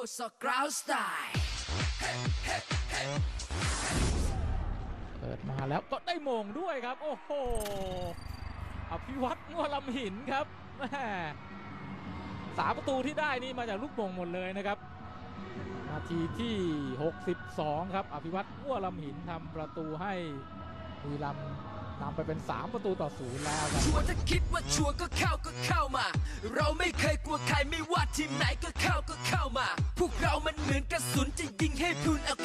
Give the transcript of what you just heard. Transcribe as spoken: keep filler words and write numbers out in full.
สกราวสไตล์เปิดมาแล้วก็ได้โมงด้วยครับโอ้โหอภิวัตงัวลำหินครับแม่สามประตูที่ได้นี่มาจากลูกโป่งหมดเลยนะครับนาทีที่หกสิบสองครับอภิวัตงัวลำหินทำประตูให้บุรีรัมย์นำไปเป็นสามประตูต่อศูนย์แล้วครับชัวร์ถ้าคิดว่าชัวร์ก็เข้าก็เข้ามาเราไม่เคยกลัวใครไม่ว่าทีมไหนก็เข้าก็เข้ามาพวกเรามันเหมือนกระสุนจะยิงให้พรุนอ